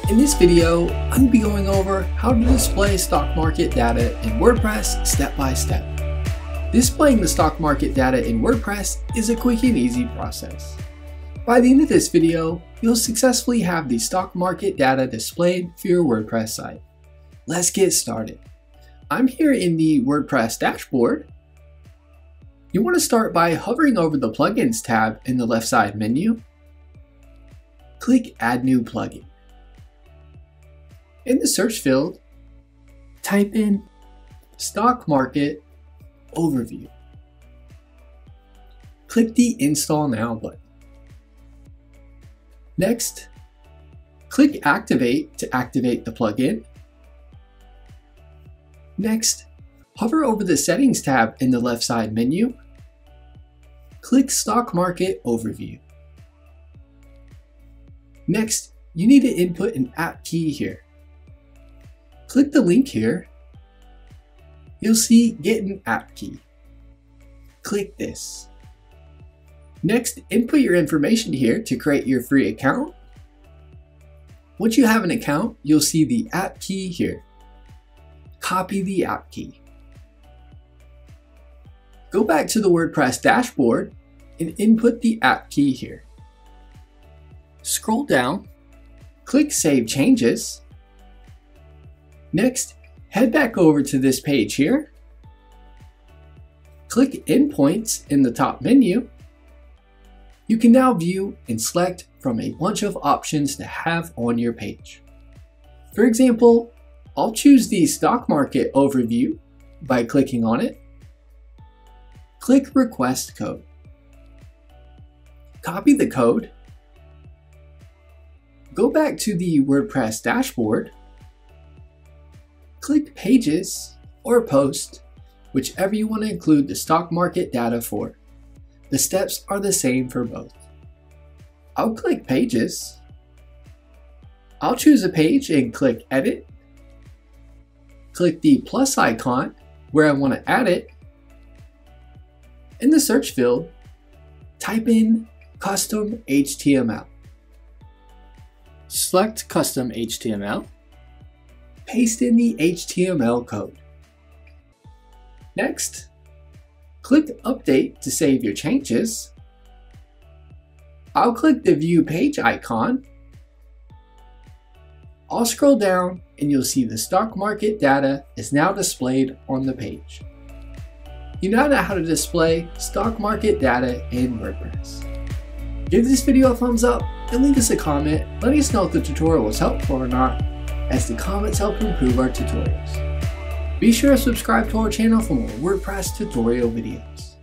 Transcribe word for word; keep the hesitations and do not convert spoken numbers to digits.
In this video, I'm be going over how to display stock market data in WordPress step by step. Displaying the stock market data in WordPress is a quick and easy process. By the end of this video, you'll successfully have the stock market data displayed for your WordPress site. Let's get started. I'm here in the WordPress dashboard. You want to start by hovering over the Plugins tab in the left side menu. Click Add New Plugin. In the search field, type in Stock Market Overview. Click the Install Now button. Next, click Activate to activate the plugin. Next, hover over the Settings tab in the left side menu. Click Stock Market Overview. Next, you need to input an app key here. Click the link here. You'll see Get an App Key. Click this. Next, input your information here to create your free account. Once you have an account, you'll see the app key here. Copy the app key. Go back to the WordPress dashboard and input the app key here. Scroll down, click Save Changes. Next, head back over to this page here. Click Endpoints in the top menu. You can now view and select from a bunch of options to have on your page. For example, I'll choose the Stock Market Overview by clicking on it. Click Request Code. Copy the code. Go back to the WordPress dashboard. Click Pages or Post, whichever you want to include the stock market data for. The steps are the same for both. I'll click Pages. I'll choose a page and click Edit. Click the plus icon where I want to add it. In the search field, type in Custom H T M L. Select Custom H T M L. Paste in the H T M L code. Next, click Update to save your changes. I'll click the View Page icon. I'll scroll down and you'll see the stock market data is now displayed on the page. You now know how to display stock market data in WordPress. Give this video a thumbs up and leave us a comment letting us know if the tutorial was helpful or not, as the comments help improve our tutorials. Be sure to subscribe to our channel for more WordPress tutorial videos.